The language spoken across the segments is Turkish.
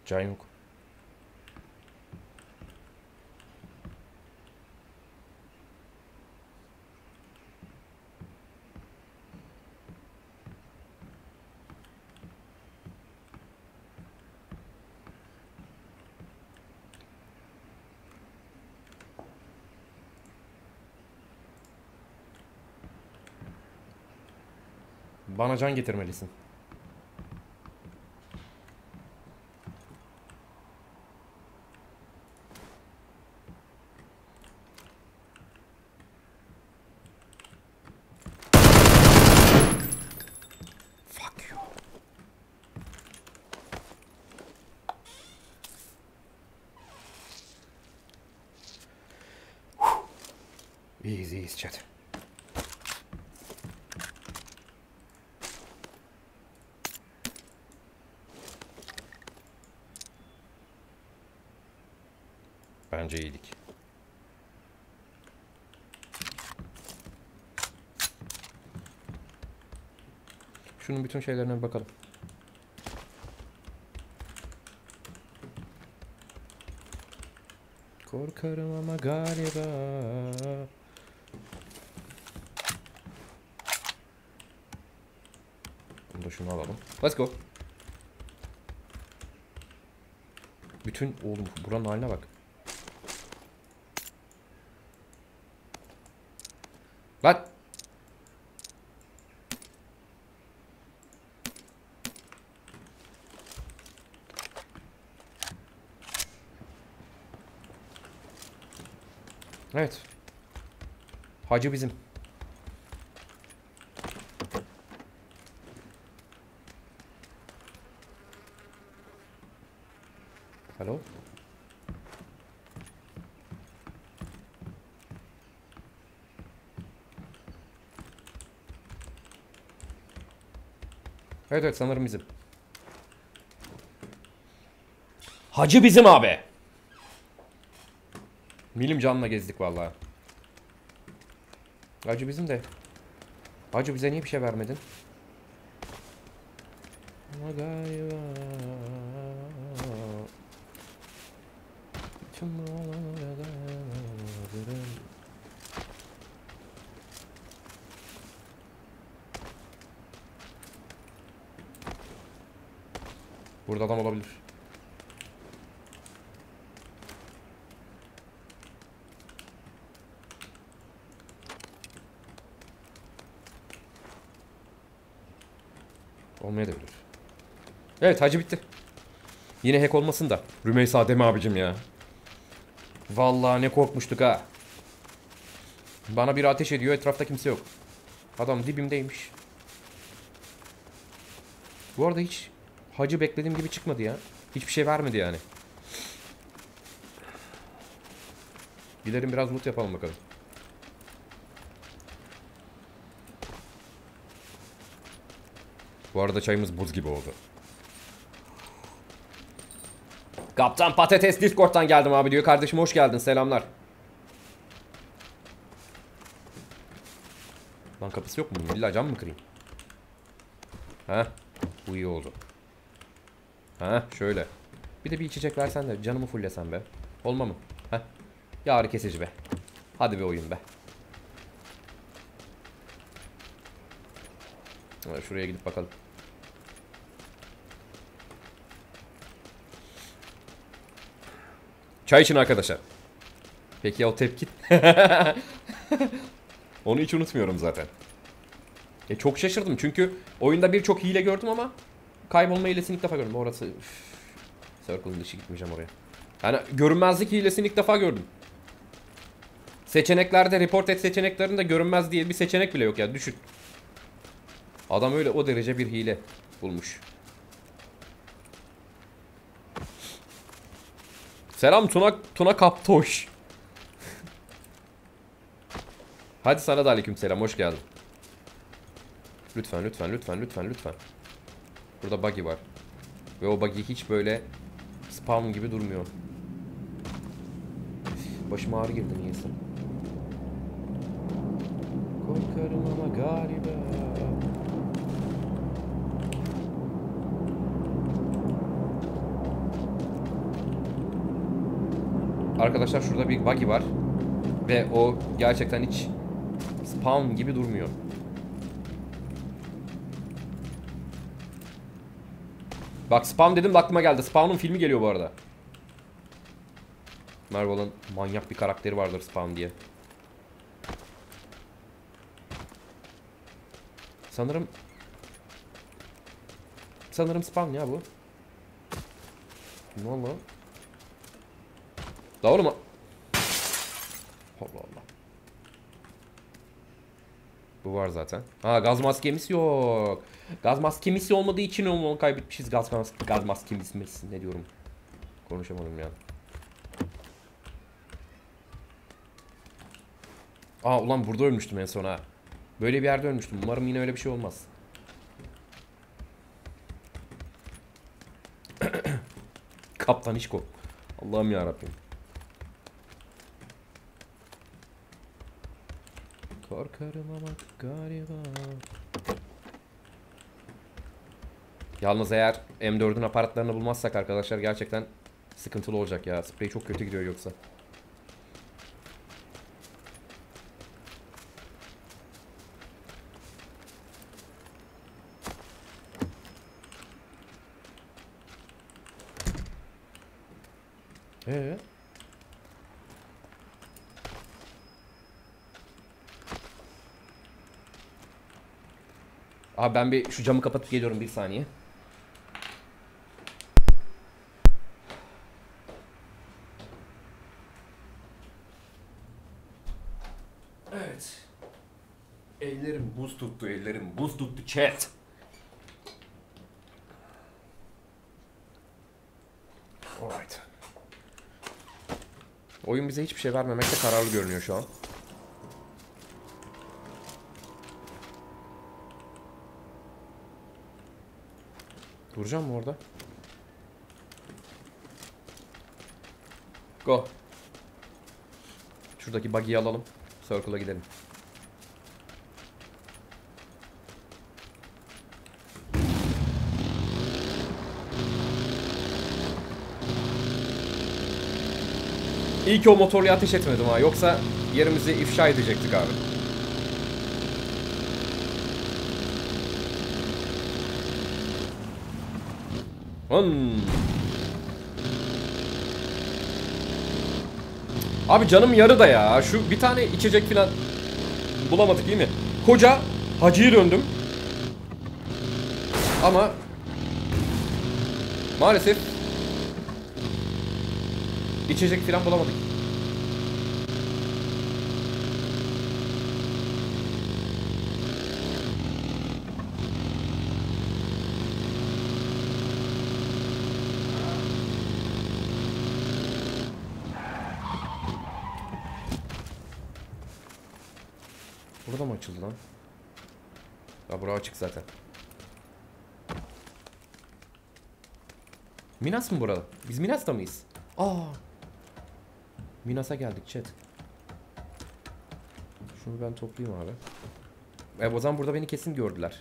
Can yok. Bana can getirmelisin. Fuck you. Easy, easy chat. Bence iyiydik. Şunun bütün şeylerine bir bakalım. Korkarım ama galiba. Bunu da şunu alalım. Let's go. Bütün oğlum buranın haline bak. Lan. Evet. Hacı bizim. Hello. Evet evet sanırım bizim. Hacı bizim abi. Milim canla gezdik vallahi. Hacı bizim de. Hacı bize niye bir şey vermedin? Ama galiba. Burada adam olabilir. Olmayabilir. Evet hacı bitti. Yine hack olmasın da. Rümeysa deme abicim ya. Vallahi ne korkmuştuk ha. Bana bir ateş ediyor, etrafta kimse yok. Adam dibimdeymiş. Bu arada hiç hacı beklediğim gibi çıkmadı ya. Hiçbir şey vermedi yani. Gidelim biraz loot yapalım bakalım. Bu arada çayımız buz gibi oldu. Kaptan Patates Discord'dan geldim abi diyor. Kardeşim hoş geldin. Selamlar. Lan kapısı yok mu? İlla cam mı kırayım? Heh. Bu iyi oldu. Heh şöyle. Bir de bir içecek versen de canımı fullesen be. Olma mı? Heh. Yağrı kesici be. Hadi bir oyun be. Şuraya gidip bakalım. Çay için arkadaşlar. Peki ya o tepki? Onu hiç unutmuyorum zaten. Çok şaşırdım çünkü oyunda birçok hile gördüm ama kaybolma hilesini ilk defa gördüm. Orası Circle'ın dışı gitmeyeceğim oraya. Yani görünmezlik hilesini ilk defa gördüm. Seçeneklerde report et seçeneklerinde görünmez diye bir seçenek bile yok ya düşün. Adam öyle o derece bir hile bulmuş. Selam Tuna Kaptoş. Hadi sana da aleykümselam hoş geldin. Lütfen lütfen lütfen lütfen lütfen. Burada buggy var. Ve o buggy hiç böyle spawn gibi durmuyor. Başıma ağrı girdi niyeyse. Korkarım ama galiba. Arkadaşlar şurada bir buggy var. Ve o gerçekten hiç spawn gibi durmuyor. Bak spawn dedim de aklıma geldi. Spawn'un filmi geliyor bu arada. Marvel'ın manyak bir karakteri vardır Spawn diye. Sanırım Spawn ya bu. Ne oldu? Doğru mu? Allah Allah. Bu var zaten. Ha, gaz maskemiz yok. Gaz maskemiz olmadığı için onu kaybetmişiz. Gaz maskemiz ne diyorum? Konuşamadım ya. Aa ulan burada ölmüştüm en son ha. Böyle bir yerde ölmüştüm. Umarım yine öyle bir şey olmaz. Kaptan İşko. Allah'ım ya Rabbim. Korkarım ama galiba. Yalnız eğer M4'ün aparatlarını bulmazsak arkadaşlar gerçekten sıkıntılı olacak ya. Sprey çok kötü gidiyor yoksa. Abi ben bir şu camı kapatıp geliyorum bir saniye. Evet. Ellerim buz tuttu, ellerim buz tuttu chat. Alright. Oyun bize hiçbir şey vermemekte kararlı görünüyor şu an. Duracağım mı orada? Go. Şuradaki buggy'yi alalım. Circle'a gidelim. İyi ki o motorluya ateş etmedim ha. Yoksa yerimizi ifşa edecektik abi. Abi canım yarı da ya. Şu bir tane içecek falan bulamadık değil mi? Koca hacıya döndüm. Ama maalesef içecek falan bulamadık. Burada mı açıldı lan? Ya burası açık zaten. Minas mı burada? Biz Minas'ta mıyız? Aa. Minas'a geldik chat. Şunu ben toplayayım abi. O zaman burada beni kesin gördüler.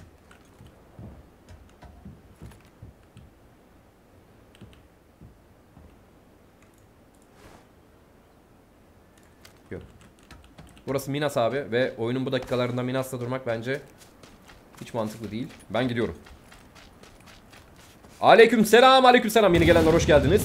Yok. Burası Minas abi ve oyunun bu dakikalarında Minas'ta durmak bence hiç mantıklı değil. Ben gidiyorum. Aleykümselam, aleykümselam. Yeni gelenler hoş geldiniz.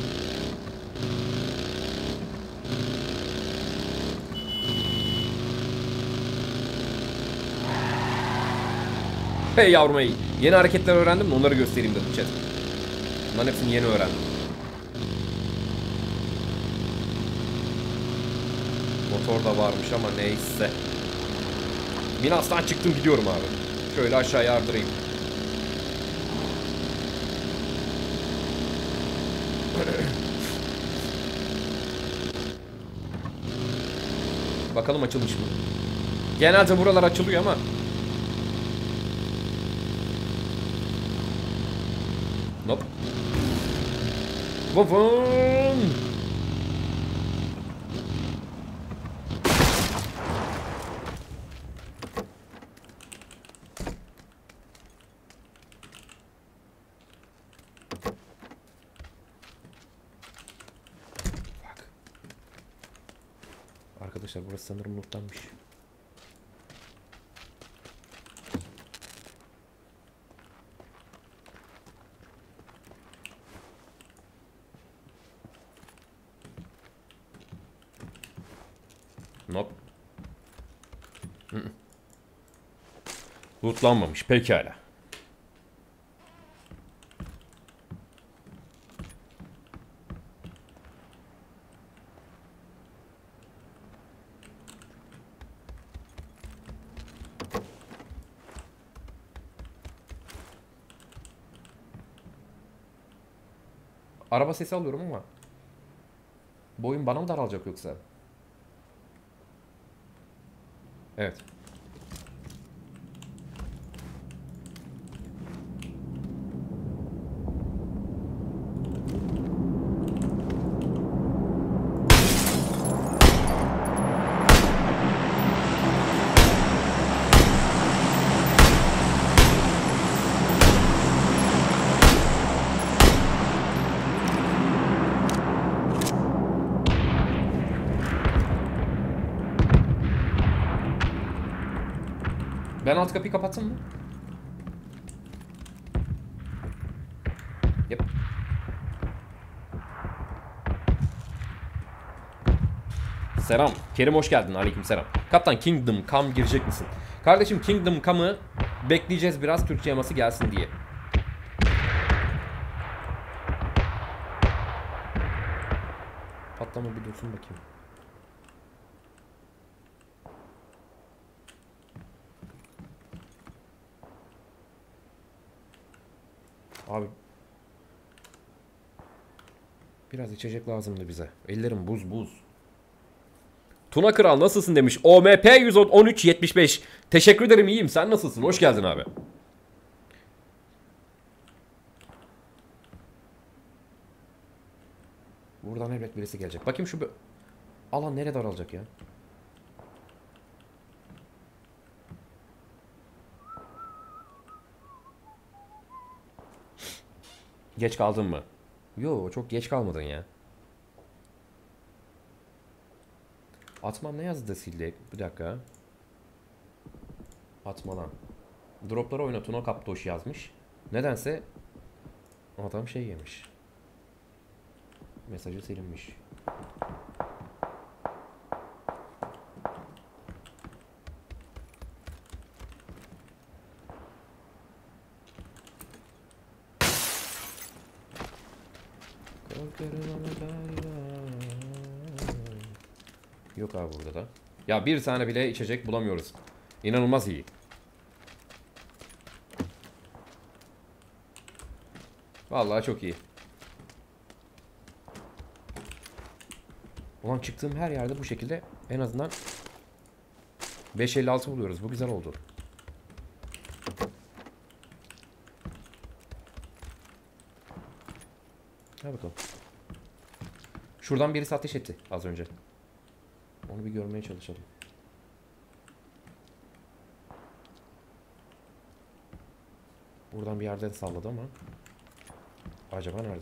Hey yavrum hey. Yeni hareketler öğrendim de onları göstereyim dedim chat. Bunların hepsini yeni öğrendim. Motor da varmış ama neyse. Minas'tan çıktım gidiyorum abi. Şöyle aşağıya ardırayım. Bakalım açılmış mı? Genelde buralar açılıyor ama. Nope. Vavun. Fuck. arkadaşlar. Burası sanırım lootlanmış. Nope. Lootlanmamış. Pekala. Araba sesi alıyorum ama boyun bana mı daralacak yoksa? Evet. Ben alt kapıyı kapatsın mı? Yep. Selam. Kerim hoş geldin. Aleykümselam. Kaptan Kingdom Come girecek misin? Kardeşim Kingdom Come'ı bekleyeceğiz biraz Türkçe yaması gelsin diye. Patlama bir dursun bakayım. Abi biraz içecek lazımdı bize. Ellerim buz buz. Tuna Kral nasılsın demiş. OMP 11375. Teşekkür ederim, iyiyim. Sen nasılsın? Hoş geldin abi. Buradan elbet birisi gelecek. Bakayım şu alan nereye daralacak ya? Geç kaldın mı? Yo, çok geç kalmadın ya. Atman ne yazdı sildi? Bir dakika. Atmalan. Dropları oyna Tuna Kaptoş yazmış. Nedense adam şey yemiş. Mesajı silinmiş. Yok abi burada da. Ya bir tane bile içecek bulamıyoruz. İnanılmaz iyi. Vallahi çok iyi. Ulan çıktığım her yerde bu şekilde en azından 5.56 buluyoruz. Bu güzel oldu. Hadi bakalım. Şuradan birisi ateş etti az önce. Onu bir görmeye çalışalım. Buradan bir yerden salladı ama acaba nerede?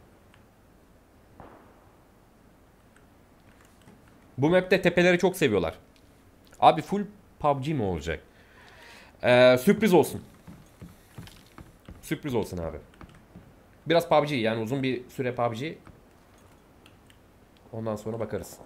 Bu map'te tepeleri çok seviyorlar. Abi full PUBG mi olacak? Sürpriz olsun. Sürpriz olsun abi. Biraz PUBG, yani uzun bir süre PUBG. Ondan sonra bakarız.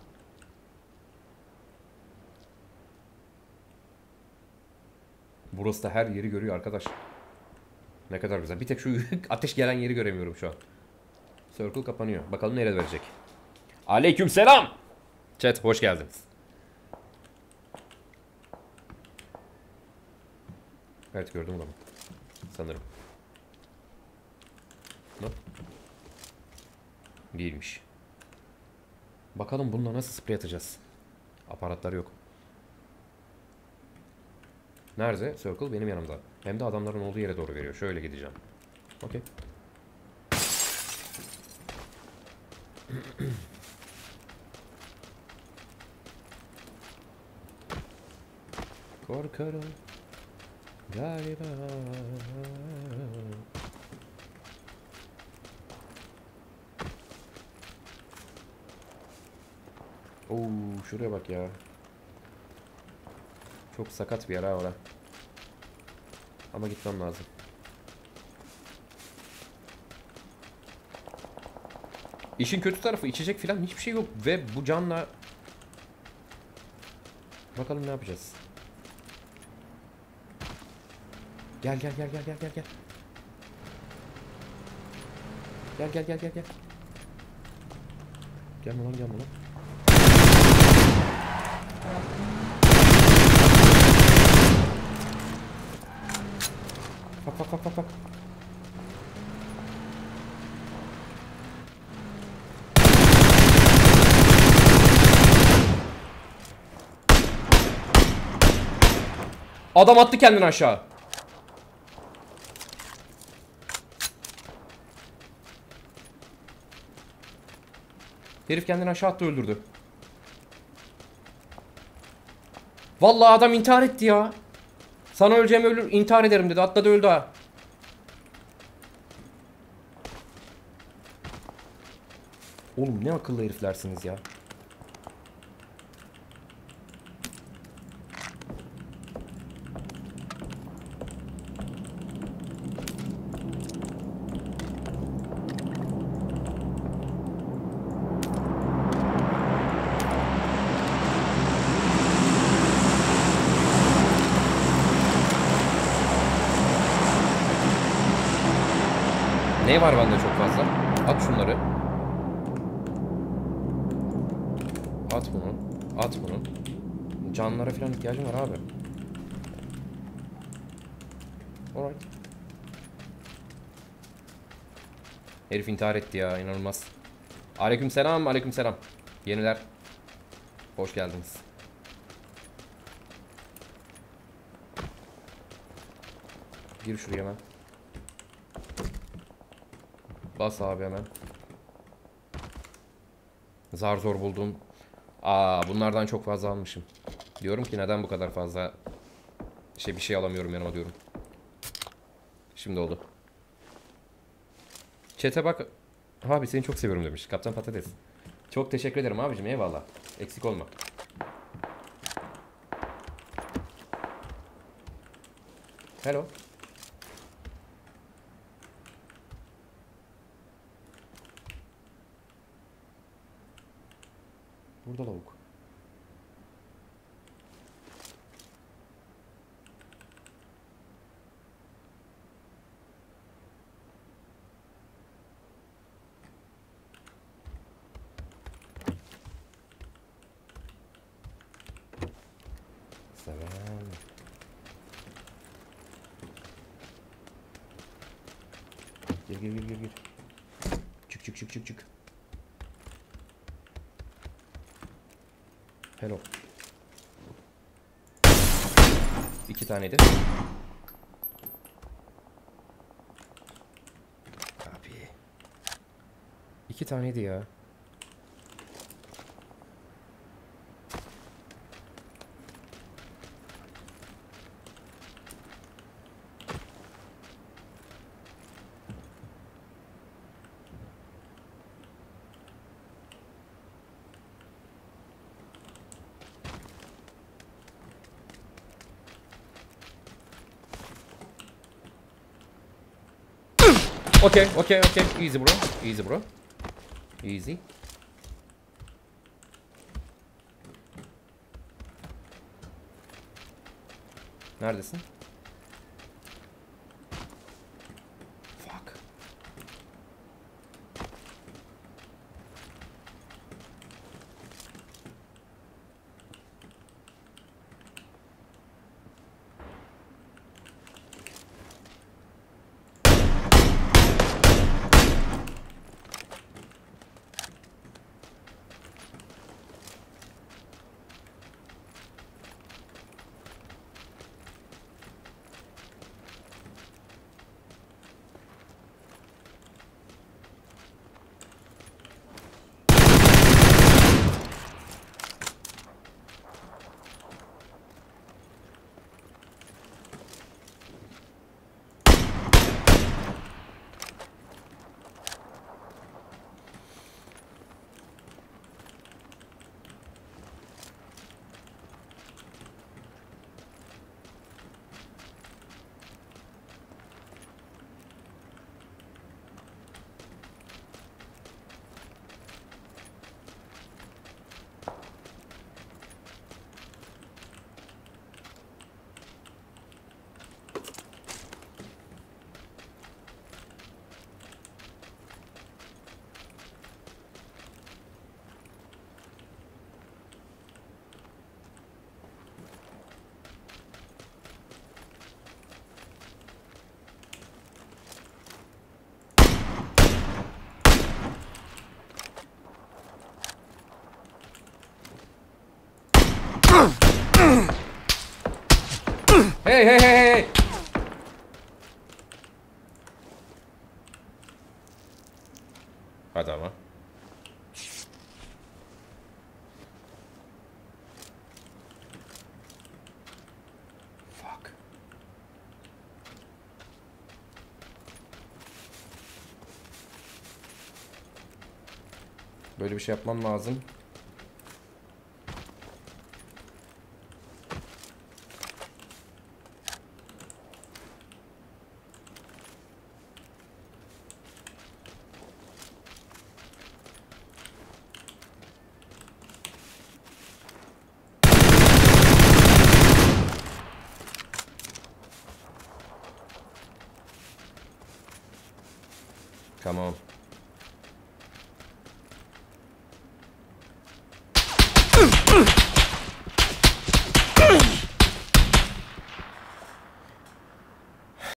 Burası da her yeri görüyor arkadaş. Ne kadar güzel. Bir tek şu ateş gelen yeri göremiyorum şu an. Circle kapanıyor. Bakalım nereye verecek. Aleykümselam. Chat hoş geldiniz. Evet, gördüm adamı. Sanırım. Ne? Değilmiş. Bakalım bununla nasıl sprey atacağız. Aparatlar yok. Nerede? Circle benim yanımda. Hem de adamların olduğu yere doğru veriyor. Şöyle gideceğim. Okey. Korkarım galiba. Oo, şuraya bak ya. Çok sakat bir yer ha orada. Ama gitmem lazım. İşin kötü tarafı içecek falan hiçbir şey yok. Ve bu canla... Bakalım ne yapacağız. Gel gel gel gel gel gel gel. Gel gel gel gel gel. Gelme lan gelme lan. Bak bak bak bak bak. Adam attı kendini aşağı. Herif kendini aşağı attı, öldürdü. Vallahi adam intihar etti ya. Sana öleceğim, ölür intihar ederim dedi. Atladı öldü ha. Oğlum ne akıllı heriflersiniz ya. Ne var bende çok fazla? At şunları. At bunu. At bunu. Canlara falan ihtiyacım var abi. Alright. Herif intihar etti ya, inanılmaz. Aleykümselam, aleykümselam. Yeniler. Hoş geldiniz. Gir şuraya hemen. Bas abi hemen. Zar zor buldum. Bunlardan çok fazla almışım. Diyorum ki neden bu kadar fazla bir şey alamıyorum yanıma diyorum. Şimdi oldu. Chat'e bak. Abi seni çok seviyorum demiş. Kaptan Patates. Çok teşekkür ederim abicim, eyvallah. Eksik olma. Hello. Burada lavuk. Selam. Gir gir gir gir gir. Çık çık çık çık çık. Hello. 2 taneydi. Abi. 2 taneydi ya. Okay, okay, okay. Easy bro. Easy bro. Easy. Neredesin? Fuck. Hadi ama. Fuck. Böyle bir şey yapmam lazım. Come on.